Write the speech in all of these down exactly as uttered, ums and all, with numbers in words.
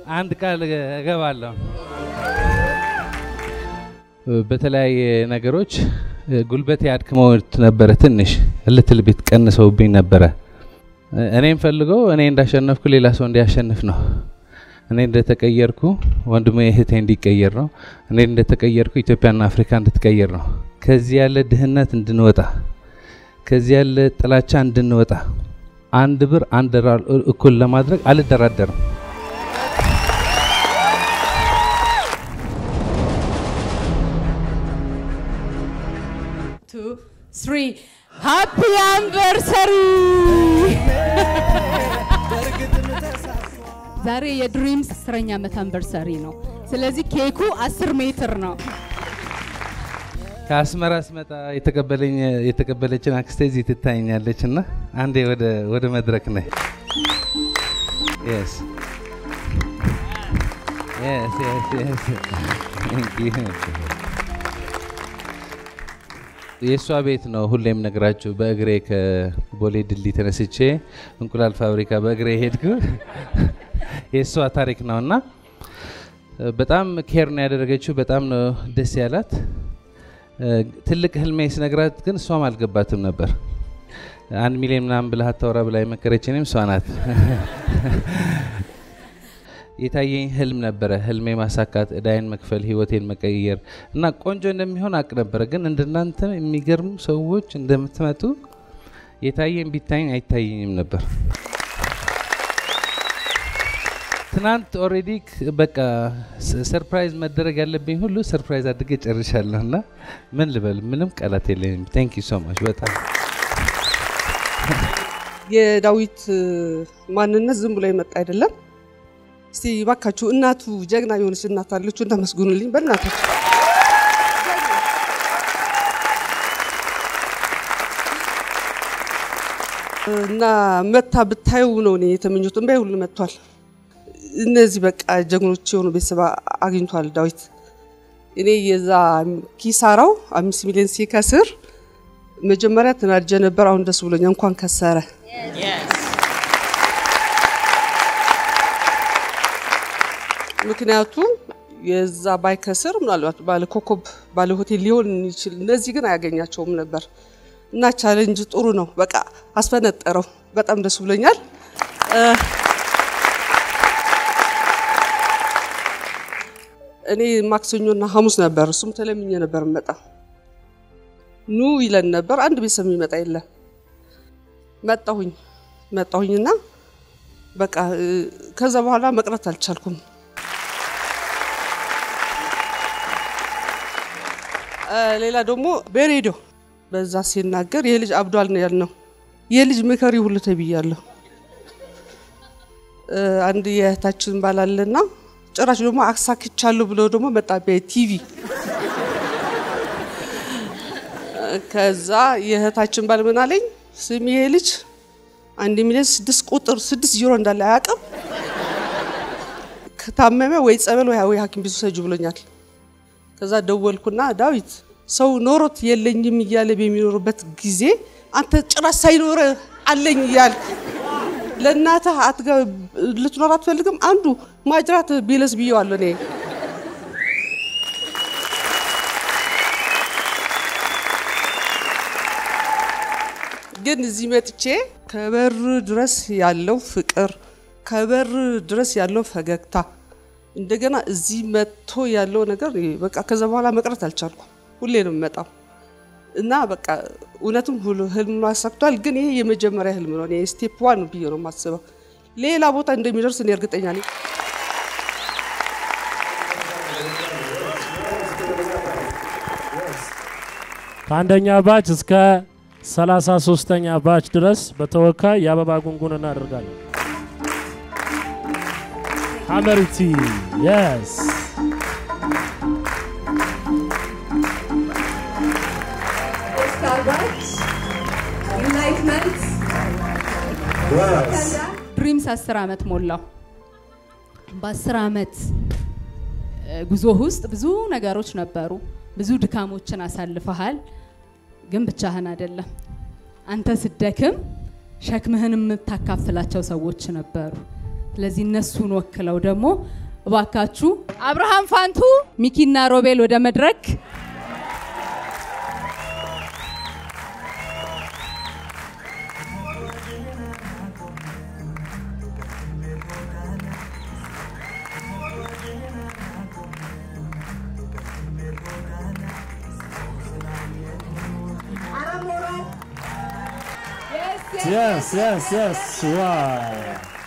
አንድ ቃል እገባለሁ በተለያየ ነገሮች ጉልበቴ አድክሞት ነበር ትንሽ ልትል ቤት ቀንሰውብኝ ነበር እኔም ፈልገው እኔ እንዳሸነፍኩ ሌላ ሰው እንዲያሸንፍ ነው እኔ እንደተቀየርኩ ወንድሜ እህቴ እንዲቀየር ነው እኔ እንደተቀየርኩ ኢትዮጵያና አፍሪካ እንድትቀየር ነው ከዚህ ያለ ድህነት እንድንወጣ ከዚህ ያለ ጥላቻ እንድንወጣ አንድ ብር አንድ ራል እኩል ለማድረግ አልደራደርም two three happy anniversary ዛሬ የድሪምስ አስረኛ ዓመት አንቨርሰሪ ነው ስለዚህ ኬኩ አስር ሜትር ነው ከአስመራ ስመጣ የተቀበለኝ የተቀበለችን አክስቴ እዚህ ትታየኛለችና አንዴ ወደ ወደ መድረክ ነኝ yes yes yes yes thank you የሷ ቤት ነው ሁሌም ነግራችሁ በእግሬ ከቦሌ ድልድይ ተነስቼ እንቁላል ፋብሪካ በእግሬ ሄድኩ የሷ ታሪክ ነውና በጣም ኬር ነው ያደረገችው በጣም ነው ደስ ያላት ትልቅ ህልሜ ስነግራት ግን እሷም አልገባትም ነበር አንድ ሚሊዮን ምናምን ብለህ አታወራ ብላ የመከረችኝም እሷ ናት የታየኝ ህልም ነበር ህልሜ ማሳካት እዳይን መክፈል ህይወቴን መቀየር እና ቆንጆ እንደሚሆን አቅ ነበር ግን እንደናንተ የሚገርም ሰዎች እንደምትመጡ የታየኝ ቢታየኝ አይታየኝም ነበር ትናንት ኦሬዲ በቃ ሰርፕራይዝ መደረግ ያለብኝ ሁሉ ሰርፕራይዝ አድርጌ ጨርሻለሁና ምን ልበል ምንም ቃላት የለኝም thank you so much በጣም የዳዊት ማንነት ዝም ብሎ ይመጣ አይደለም እስቲ ባካችሁ እናቱ ጀግና የሆነች እናት አለች እና መስጉኑልኝ በእናታችሁ እና መታ ብታዩ ነው እኔ የተመኙት እንባይ ሁሉ መጥቷል እነዚህ በቃ ጀግኖች የሆኑ ቤተሰብ አግኝቷል ዳዊት እኔ የዛ ኪሳራው አምስት ሚሊዮን ሲከስር መጀመሪያ ተናድጄ ነበር አሁን ደስ ብሎኛ እንኳን ከሰረ ምክንያቱም የዛ ባይከስር ምናልባት ባለ ኮኮብ ባለ ሆቴል ሊሆን ይችላል እነዚህ ግን አያገኛቸውም ነበር እና ቻሌንጅ ጥሩ ነው በቃ አስፈነጠረው በጣም ደስ ብሎኛል እኔ ማክሰኞና ሐሙስ ነበር እሱም ተለምኜ ነበር መጣ ኑ ይለን ነበር አንድ ቤተሰብ ይመጣ የለ መጣሁኝ መጣሁኝና በቃ ከዛ በኋላ መቅረት አልቻልኩም ሌላ ደግሞ በሬዲዮ በዛ ሲናገር የልጅ አብዷል ነው ያልነው የልጅ መከሪ ሁሉ ተብያለሁ አንድ የታችን ባላለና ጭራሽ ደግሞ አክሳክቻለሁ ብሎ ደግሞ መጣ በቲቪ ከዛ የታችን ባል ምን አለኝ ስሚ የልጅ አንድ ሚሊዮን ስድስት ቁጥር ስድስት ዜሮ እንዳለ አያቀም ከታመመ ወይ ጸበል ወይ ሐኪም ቢሱ ሰጁ ብሎኛል ከዛ ደወልኩና ዳዊት ሰው ኖሮት የለኝም ይያለ በሚኖርበት ጊዜ አንተ ጭራሽ ሳይኖር አለኝ ይያልክ ለናታ አትጋ ልትኖር አትፈልግም አንዱ ማጅራት ቢለስ ቢያዋለ እኔ ግን እዚህ መጥቼ ከበር ድረስ ያለው ፍቅር ከበር ድረስ ያለው ፈገግታ እንደገና እዚህ መጥቶ ያለው ነገር በቃ ከዛ በኋላ መቅረት አልቻልኩም ሁሌ ነው መጣው እና በቃ እውነቱም ሁሉ ህልም ማሳክቷል ግን ይሄ የመጀመሪያ ህልም ነው እኔ ስቴፕ ዋን ብዬ ነው ማስበው ሌላ ቦታ እንደሚደርስ እኔ እርግጠኛ ነኝ ከአንደኛ ባች እስከ ሰላሳ ሶስተኛ ባች ድረስ በተወካይ ያበባ ጉንጉን እናደርጋለን አመርቲ yes enlightenment ድሪምስ አስር አመት ሞላው በአስር አመት ጉዞ ውስጥ ብዙ ነገሮች ነበሩ ብዙ ድካሞችን አሳልፈሃል ግን ብቻህን አይደለም አንተ ስደክም ሸክምህን የምታካፍላቸው ሰዎች ነበሩ ስለዚህ እነሱን ወክለው ደግሞ እባካችሁ አብርሃም ፋንቱ ሚኪና ሮቤል ወደ መድረክ Yes, yes, yes. Wow.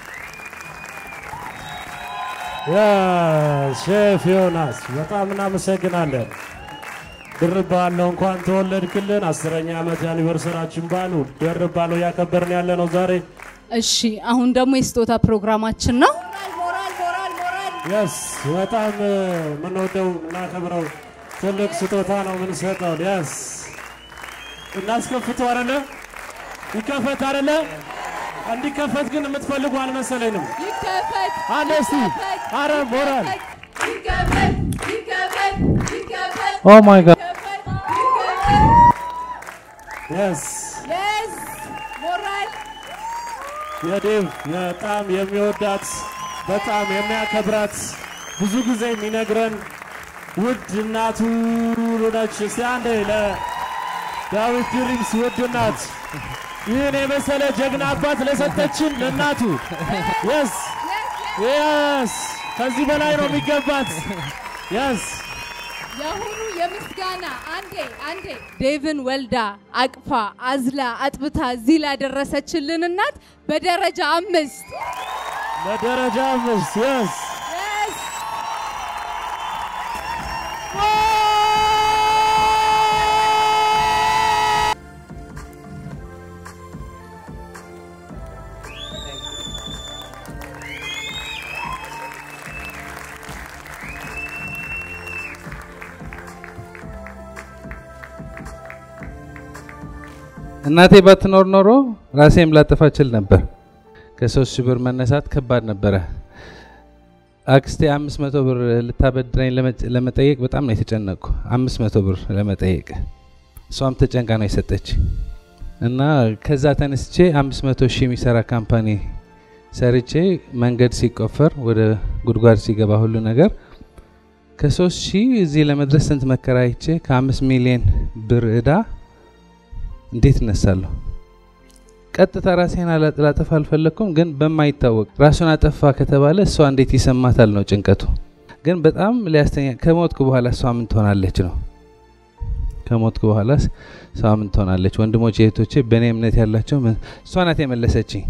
Yeah, ሼፍ ዮናስ በጣም እናመሰግናለን። ድርባለው እንኳን ተወለድክልን አስረኛ ዓመት ያኒቨርሰሪያችን ባሉ ድርባለው ያከበርን ያለ ነው ዛሬ። እሺ አሁን ደግሞ የስጦታ ፕሮግራማችን ነው። ሞራል ሞራል ሞራል yes በጣም ምንወደው እናከብረው ትልቅ ስጦታ ነው የምንሰጠው። yes እናስከፍተው አይደለ? ይከፈት አይደለ? እንዲከፈት ግን የምትፈልጉ አልመሰለኝም። ይከፈት አለሲ አረ ሞራል ይከፈት ይከፈት ይከፈት ኦ ማይ ጋድ yes yes ሞራል የዴቭ በጣም የሚወዳት በጣም የሚያከብራት ብዙ ጊዜ የሚነግረን ውድ እናቱ ነች። ሲያንዴ ለዳዊት ድሪምስ ውድ እናት ይህን የመሰለ ጀግና አባት ለሰጠችን ለእናቱ yes yes ከዚህ በላይ ነው የሚገባት yes የሁሉ የምስጋና አንዴ አንዴ ዴቭን ወልዳ አቅፋ አዝላ አጥብታ እዚህ ላደረሰችልን እናት በደረጃ አምስት በደረጃ አምስት yes yes እናቴ ባትኖር ኖሮ ራሴም ላጠፋችል ነበር። ከሶስት ሺህ ብር መነሳት ከባድ ነበር። አክስቴ አምስት መቶ ብር ልታበድረኝ ለመጠየቅ በጣም ነው የተጨነቅኩ። አምስት መቶ ብር ለመጠየቅ እሷም ተጨንቃ ነው የሰጠች እና ከዛ ተነስቼ አምስት መቶ ሺህ የሚሰራ ካምፓኒ ሰርቼ መንገድ ሲቆፈር ወደ ጉድጓድ ሲገባ ሁሉ ነገር ከሶስት ሺህ እዚህ ለመድረስ ስንት መከራይቼ ከአምስት ሚሊዮን ብር እዳ እንዴት ነሳለሁ? ቀጥታ ራሴን አላጠፋ አልፈለኩም፣ ግን በማይታወቅ ራሱን አጠፋ ከተባለ እሷ እንዴት ይሰማታል ነው ጭንቀቱ። ግን በጣም ሊያስተኛ ከሞትኩ በኋላ እሷ ምን ትሆናለች ነው ከሞትኩ በኋላ እሷ ምን ትሆናለች? ወንድሞቼ እህቶቼ በእኔ እምነት ያላቸው እሷ ናት የመለሰችኝ።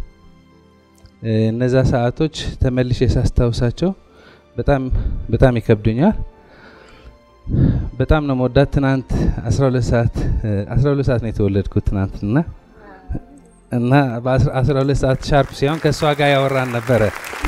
እነዛ ሰዓቶች ተመልሼ ሳስታውሳቸው በጣም በጣም ይከብዱኛል። በጣም ነው መወዳት። ትናንት አስራ ሁለት ሰዓት አስራ ሁለት ሰዓት ነው የተወለድኩት ትናንትና እና በአስራ ሁለት ሰዓት ሻርፕ ሲሆን ከሷ ጋር ያወራን ነበር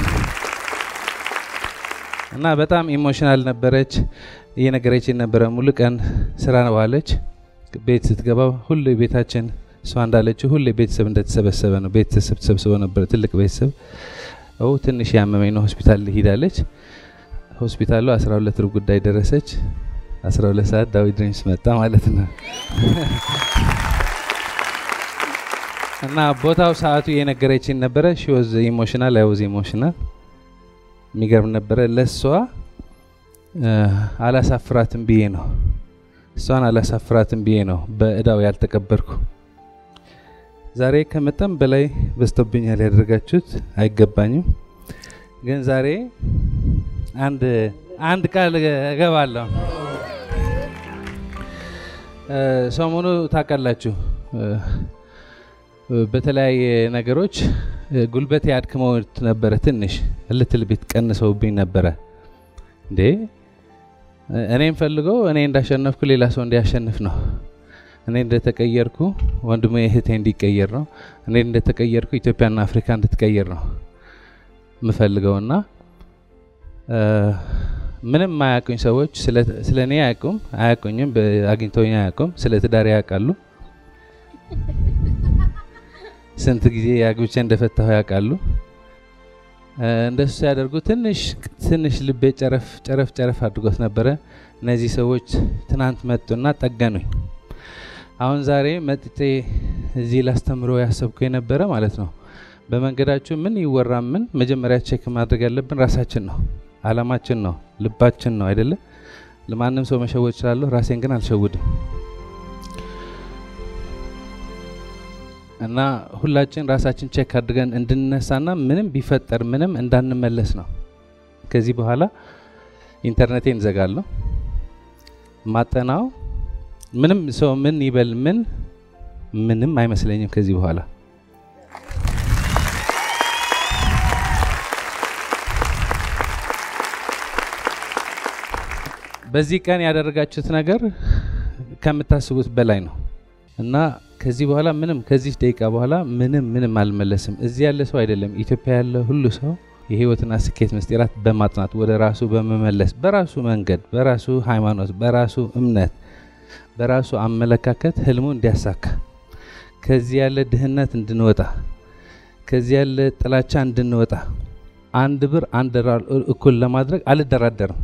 እና በጣም ኢሞሽናል ነበረች። እየነገረችኝ ነበር ሙሉ ቀን ስራ ነው ዋለች። ቤት ስትገባ ሁሉ ቤታችን እሷ እንዳለችው ሁሉ ቤተሰብ እንደተሰበሰበ ነው። ቤተሰብ ተሰብስበው ነበር ትልቅ ቤተሰብ። ኦ ትንሽ ያመመኝ ነው ሆስፒታል ሄዳለች። ሆስፒታሉ አስራ ሁለት ሩብ ጉዳይ ደረሰች። አስራ ሁለት ሰዓት ዳዊት ድሪምስ መጣ ማለት ነው እና ቦታው ሰዓቱ እየነገረችኝ ነበረ። ሺ ዋዝ ኢሞሽናል አይ ዋዝ ኢሞሽናል። የሚገርም ነበረ። ለሷ አላሳፍራትም ብዬ ነው እሷን አላሳፍራትም ብዬ ነው በእዳው ያልተቀበርኩ። ዛሬ ከመጠን በላይ በስተብኛል ያደረጋችሁት አይገባኝም። ግን ዛሬ አንድ አንድ ቃል እገባለሁ። ሰሞኑ ታውቃላችሁ በተለያየ ነገሮች ጉልበቴ አድክመው ነበር። ትንሽ ልትል ቤት ቀንሰውብኝ ነበር። እንዴ እኔም ፈልገው እኔ እንዳሸነፍኩ ሌላ ሰው እንዲያሸንፍ ነው። እኔ እንደተቀየርኩ ወንድሜ እህቴ እንዲቀየር ነው። እኔ እንደተቀየርኩ ኢትዮጵያና አፍሪካ እንድትቀየር ነው ምፈልገውና ምንም ማያቁኝ ሰዎች ስለ ስለኔ ያቁም አያቁኝም በአግኝቶኛ ያቁም ስለ ትዳር ያቃሉ። ስንት ጊዜ ያግብቼ እንደፈታሁ ያቃሉ። እንደሱ ያደርጉ ትንሽ ትንሽ ልቤ ጨረፍ ጨረፍ ጨረፍ አድርጎት ነበር። እነዚህ ሰዎች ትናንት መጡና ጠገኑኝ። አሁን ዛሬ መጥቼ እዚህ ላስተምሮ ያሰብኩ የነበረ ማለት ነው በመንገዳችሁ ምን ይወራ ምን መጀመሪያ ቼክ ማድረግ ያለብን ራሳችን ነው አላማችን ነው ልባችን ነው አይደለ ለማንም ሰው መሸወድ ይችላል ራሴን ግን አልሸውድም እና ሁላችን ራሳችን ቼክ አድርገን እንድንነሳና ምንም ቢፈጠር ምንም እንዳንመለስ ነው ከዚህ በኋላ ኢንተርኔቴን ዘጋለሁ ማጠናው ምንም ሰው ምን ይበል ምን ምንም አይመስለኝም ከዚህ በኋላ በዚህ ቀን ያደረጋችሁት ነገር ከምታስቡት በላይ ነው እና ከዚህ በኋላ ምንም ከዚህ ደቂቃ በኋላ ምንም ምንም አልመለስም እዚህ ያለ ሰው አይደለም ኢትዮጵያ ያለ ሁሉ ሰው የህይወትና ስኬት መስጠራት በማጥናት ወደ ራሱ በመመለስ በራሱ መንገድ በራሱ ሃይማኖት በራሱ እምነት በራሱ አመለካከት ህልሙ እንዲያሳካ ከዚህ ያለ ድህነት እንድንወጣ ከዚህ ያለ ጥላቻ እንድንወጣ አንድ ብር አንድ ራል እኩል ለማድረግ አልደራደርም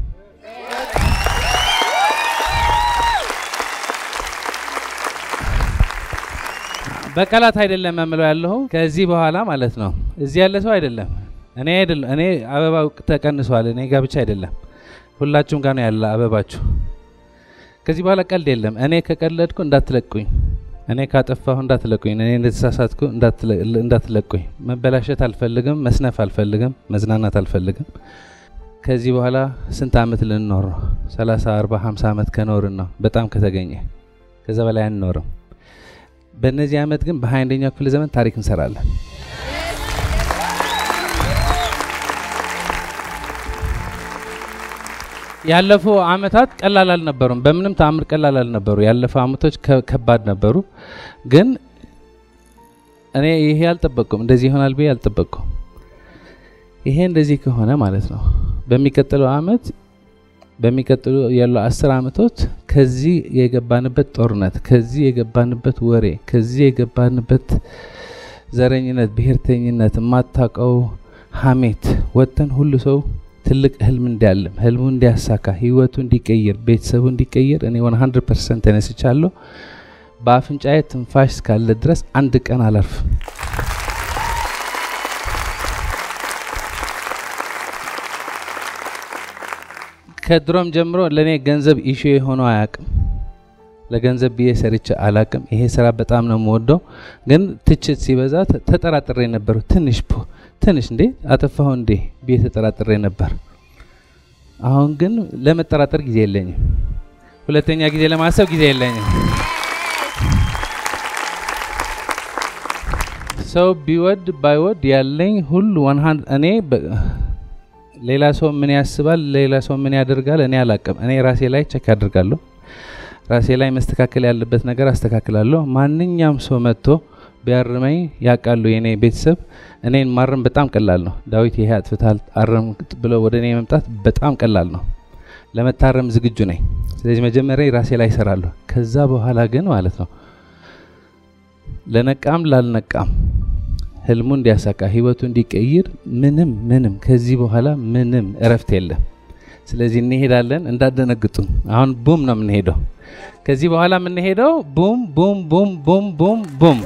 በቀላት አይደለም ማመለው ያለው ከዚህ በኋላ ማለት ነው እዚህ ያለ ሰው አይደለም እኔ አይደለም እኔ አበባው ተቀንሷል እኔ ጋር ብቻ አይደለም ሁላችሁም ጋር ነው ያለ አበባችሁ ከዚህ በኋላ ቀልድ የለም እኔ ከቀለድኩ እንዳትለቁኝ እኔ ካጠፋሁ እንዳትለቁኝ እኔ እንደተሳሳትኩ እንዳትለቁኝ መበላሸት አልፈልግም መስነፍ አልፈልግም መዝናናት አልፈልግም ከዚህ በኋላ ስንት አመት ልንኖር ነው ሰላሳ አርባ ሃምሳ አመት ከኖርን ነው በጣም ከተገኘ ከዛ በላይ አንኖርም በእነዚህ አመት ግን በሃያ አንደኛው ክፍለ ዘመን ታሪክ እንሰራለን ያለፈው አመታት ቀላል አልነበሩም በምንም ተአምር ቀላል አልነበሩ ያለፈው አመቶች ከባድ ነበሩ ግን እኔ ይሄ አልተጠበቅኩም እንደዚህ ይሆናል ብዬ አልተጠበቅኩም ይሄ እንደዚህ ከሆነ ማለት ነው በሚቀጥለው አመት በሚቀጥሉ ያለው አስር አመቶች ከዚህ የገባንበት ጦርነት ከዚህ የገባንበት ወሬ ከዚህ የገባንበት ዘረኝነት ብሔርተኝነት ማታቀው ሐሜት ወጥተን ሁሉ ሰው ትልቅ ህልም እንዲያልም ህልሙ እንዲያሳካ ህይወቱ እንዲቀየር ቤተሰቡ እንዲቀየር እኔ መቶ ፐርሰንት ተነስቻለሁ በአፍንጫዬ ትንፋሽ እስካለ ድረስ አንድ ቀን አላርፍ ከድሮም ጀምሮ ለኔ ገንዘብ ኢሹ የሆነው አያቅም ለገንዘብ ብዬ ሰርቼ አላቅም ይሄ ስራ በጣም ነው የምወደው ግን ትችት ሲበዛ ተጠራጥሬ ነበር ትንሽ ትንሽ እንዴ አጠፋው እንዴ ብዬ ተጠራጥሬ ነበር አሁን ግን ለመጠራጠር ጊዜ የለኝም ሁለተኛ ጊዜ ለማሰብ ጊዜ የለኝም ሰው ቢወድ ባይወድ ያለኝ ሁሉ መቶ እኔ ሌላ ሰው ምን ያስባል ሌላ ሰው ምን ያደርጋል እኔ አላቀም እኔ ራሴ ላይ ቼክ አድርጋለሁ ራሴ ላይ መስተካከል ያለበት ነገር አስተካክላለሁ ማንኛውም ሰው መጥቶ ቢያርመኝ ያቃሉ የኔ ቤተሰብ እኔን ማረም በጣም ቀላል ነው ዳዊት ይሄ አጥፍታል አረም ብሎ ወደኔ መምጣት በጣም ቀላል ነው ለመታረም ዝግጁ ነኝ ስለዚህ መጀመሪያ ራሴ ላይ ሰራለሁ ከዛ በኋላ ግን ማለት ነው ለነቃም ላልነቃም ህልሙ እንዲያሳካ ህይወቱ እንዲቀይር ምንም ምንም ከዚህ በኋላ ምንም እረፍት የለም ስለዚህ እንሄዳለን እንዳደነግጡ አሁን ቡም ነው የምንሄደው ከዚህ በኋላ የምንሄደው ቡም ቡም ቡም ቡም ቡም ቡም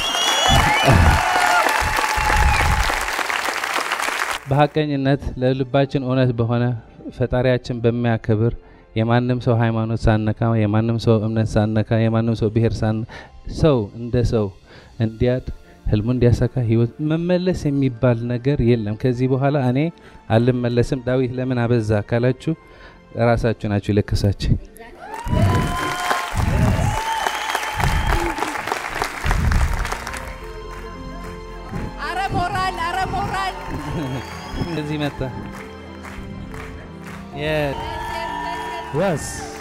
በሐቀኝነት ለልባችን እውነት በሆነ ፈጣሪያችን በሚያከብር የማንም ሰው ሃይማኖት ሳነካ የማንም ሰው እምነት ሳነካ የማንም ሰው ብሔር ሳን ሰው እንደ ሰው እንዲያድ ህልሙ እንዲያሳካ ህይወት መመለስ የሚባል ነገር የለም ከዚህ በኋላ እኔ አልመለስም ዳዊት ለምን አበዛ ካላችሁ ራሳችሁ ናችሁ ለከሳችሁ አረ ሞራል አረ ሞራል እንደዚህ መጣ yes